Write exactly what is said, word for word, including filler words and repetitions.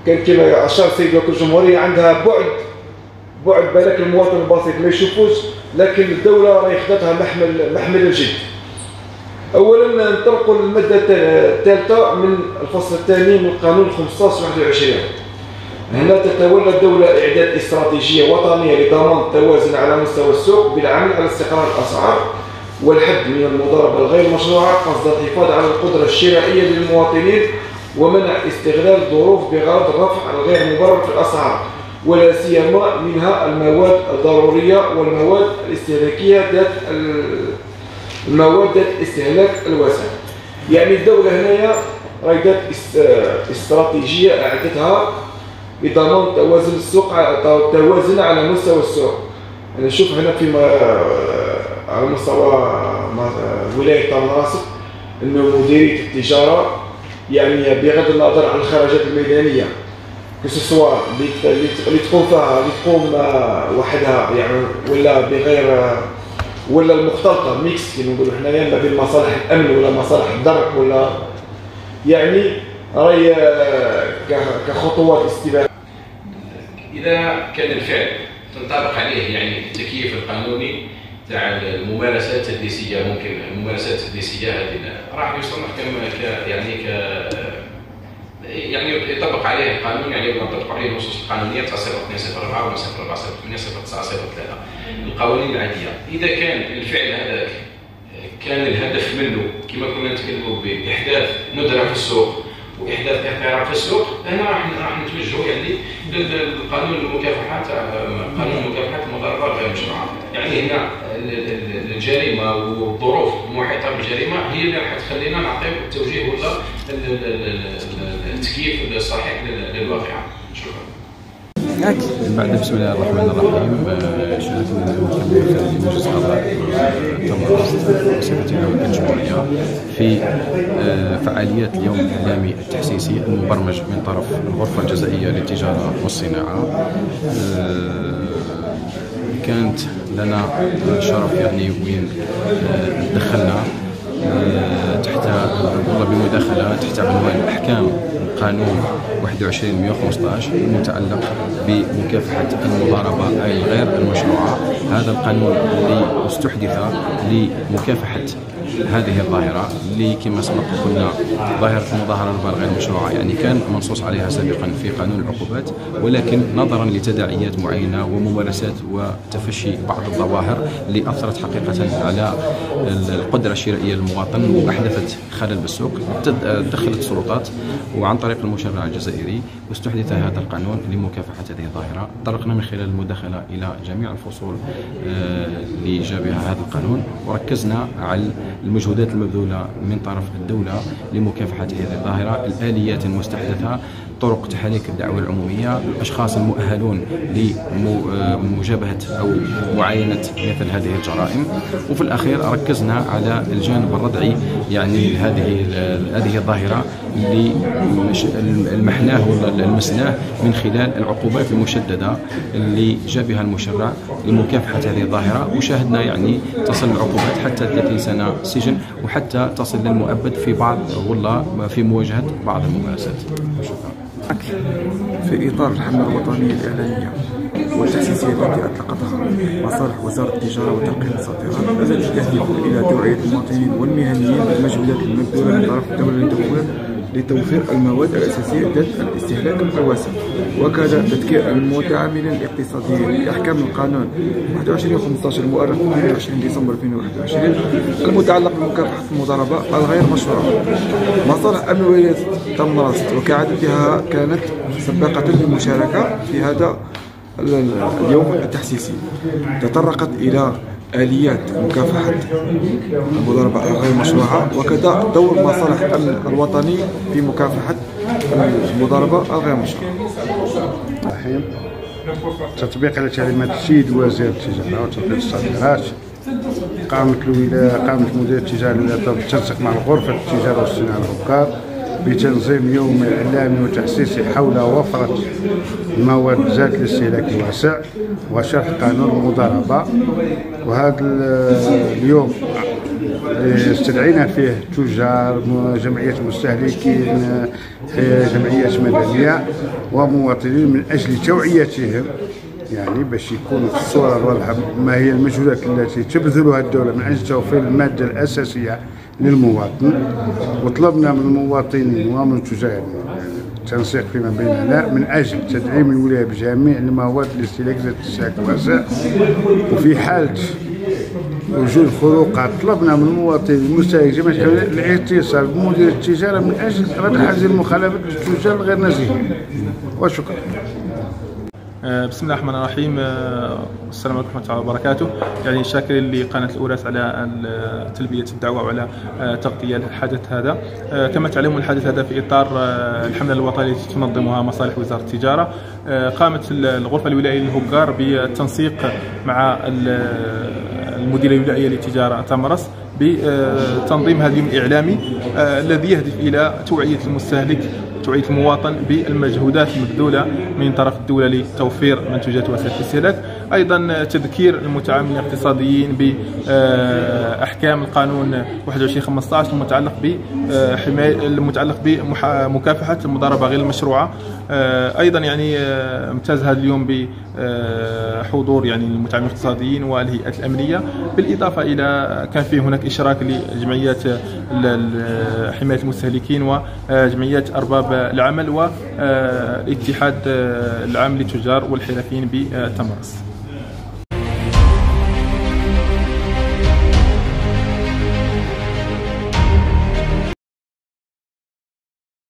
كان كما اشار السيد وكيل الجمهوريه عندها بعد بعد بالك المواطن البسيط ما يشوفوش، لكن الدوله راهي خدتها محمل محمل الجد. اولا نطرقوا للماده الثالثه من الفصل الثاني من القانون خمسطاش واحد وعشرين. هنا تتولى الدوله اعداد استراتيجيه وطنيه لضمان التوازن على مستوى السوق بالعمل على استقرار الاسعار والحد من المضاربه الغير مشروعه قصد الحفاظ على القدره الشرائيه للمواطنين ومنع استغلال الظروف بغرض الرفع الغير مبرر في الاسعار، ولا سيما منها المواد الضروريه والمواد الاستهلاكيه ذات المواد ذات الاستهلاك الواسع. يعني الدوله هنايا راهي دات استراتيجيه اعدتها بضمان توازن السوق توازن على مستوى السوق. انا نشوف هنا في على مستوى ولايه طنجة انه مديريه التجاره يعني بغض النظر عن الخرجات الميدانيه كسوا اللي تقوم فيها اللي تقوم وحدها يعني ولا بغير ولا المختلطه ميكس كما نقولوا حنايا ما بين مصالح الامن ولا مصالح الدرك ولا يعني راهي كخطوات استباقه. اذا كان الفعل تنطبق عليه يعني التكييف القانوني تاع الممارسات التدليسيه، ممكن الممارسات التدليسيه هذه راح يصنف كما يعني ك يعني يطبق عليه القانون، يعني يطبق عليه النصوص القانونيه تاع صفر اثنين صفر أربعة و صفر أربعة صفر ثمانية صفر تسعة صفر ثلاثة القوانين العاديه. اذا كان الفعل هذاك كان الهدف منه كما كنا نتكلموا باحداث ندره في السوق واحداث اضطراب في السوق، هنا راح راح نتوجهوا يعني للقانون المكافحات قانون مكافحه المضاربه غير مشروعه. يعني هنا الجريمه والظروف المحيطه بالجريمه هي اللي راح تخلينا نعطيو التوجيه ولا التكييف الصحيح للواقعه. شكرا. بعد بسم الله الرحمن الرحيم، شهادة المكمل في مجلس قضاء طنجة بصفتنا وكيل الجمهورية في فعاليات اليوم الإعلامي التحسيسي المبرمج من طرف الغرفة الجزائية للتجارة والصناعة. كانت لنا شرف يعني وين دخلنا تحت والله بمداخلة تحت عنوان أحكام قانون واحد وعشرين مئة وخمسطاش المتعلق بمكافحة المضاربة الغير المشروعة. هذا القانون اللي استحدث لمكافحة هذه الظاهرة اللي كما سبق قلنا ظاهرة المضاربة الغير مشروعة يعني كان منصوص عليها سابقا في قانون العقوبات، ولكن نظرا لتداعيات معينة وممارسات وتفشي بعض الظواهر اللي أثرت حقيقة على القدرة الشرائية للمواطن وأحدثت خلل بالسوق، دخلت السلطات وعن طريق المشرع الجزائري واستحدث هذا القانون لمكافحة هذه الظاهرة. طرقنا من خلال المداخلة إلى جميع الفصول اللي جاء بها هذا القانون، وركزنا على المجهودات المبذولة من طرف الدولة لمكافحة هذه الظاهرة، الآليات المستحدثة، طرق تحريك الدعوة العمومية، الأشخاص المؤهلون لمجابهة أو معاينة مثل هذه الجرائم. وفي الأخير ركزنا على الجانب الردعي يعني هذه هذه الظاهرة اللي المحناه ولا المسناه من خلال العقوبات المشددة اللي جاء بها المشرع لمكافحة هذه الظاهرة، وشاهدنا يعني تصل العقوبات حتى ثلاثين سنة سجن وحتى تصل للمؤبد في بعض والله في مواجهة بعض الممارسات. شكرا. في إطار الحملة الوطنية الإعلامية والتحسيسية التي أطلقتها مصالح وزارة التجارة وتنقية الصادرات، التي تهدف إلى توعية المواطنين والمهنيين بالمجهودات المبذولة من طرف الدولة لتوفير لتوفير المواد الأساسية ذات الاستهلاك الواسع، وكذا تذكير المتعاملين الاقتصاديين بأحكام القانون واحد وعشرين خمسطاش المؤرخ اثنين وعشرين ديسمبر ألفين وواحد وعشرين المتعلق بمكافحة المضاربة الغير مشروعة. مصالح أمن ولاية طنجة وكعادتها كانت سباقة للمشاركة في هذا اليوم التحسيسي، تطرقت إلى آليات مكافحة المضاربة الغير مشروعة وكذا دور مصالح الأمن الوطني في مكافحة المضاربة الغير مشروعة. الرحيم. تطبيق على تعليمات السيد وزير التجارة وتنقية الصادرات، قامت الولاية قامت مديرية التجارة بالتنسيق مع غرفة التجارة والصناعة والأفكار بتنظيم يوم إعلامي وتحسيسي حول وفرة المواد ذات الاستهلاك الواسع وشرح قانون المضاربة. وهذا اليوم استدعينا فيه تجار، جمعيات مستهلكين، جمعيات مدنية ومواطنين من أجل توعيتهم، يعني باش يكونوا في الصورة الواضحة ما هي المجهودات التي تبذلها الدولة من أجل توفير المادة الأساسية للمواطن. وطلبنا من المواطنين ومن التجار التنسيق فيما بيننا من أجل تدعيم الولاية بجميع المواد الاستهلاك ذات الاستهلاك الواسع. وفي حالة وجود خروقات طلبنا من المواطنين المستهلك جميع الاتصال بمدير التجارة من أجل ردع هذه المخالفات للتجار الغير نزيهين. وشكرا. بسم الله الرحمن الرحيم. السلام عليكم ورحمة الله وبركاته. يعني شاكرين لقناة الأوراس على تلبية الدعوة وعلى تغطية الحدث هذا. كما تعلمون الحدث هذا في إطار الحملة الوطنية التي تنظمها مصالح وزارة التجارة. قامت الغرفة الولائية للهجار بالتنسيق مع المديرية الولائية للتجارة تمرس بتنظيم هذا اليوم الإعلامي الذي يهدف إلى توعية المستهلك، توعية المواطن بالمجهودات المبذولة من طرف الدولة لتوفير منتوجات وسائل الاستهلاك. أيضا تذكير المتعاملين الاقتصاديين بأحكام القانون واحد وعشرين خمسة عشر المتعلق بحماية المتعلق بمكافحة المضاربة غير المشروعة. أيضا يعني امتاز هذا اليوم بحضور يعني المتعاملين الاقتصاديين والهيئات الأمنية، بالإضافة إلى كان فيه هناك إشراك لجمعيات حماية المستهلكين وجمعيات أرباب العمل والاتحاد العام للتجار والحرفيين بتمرس.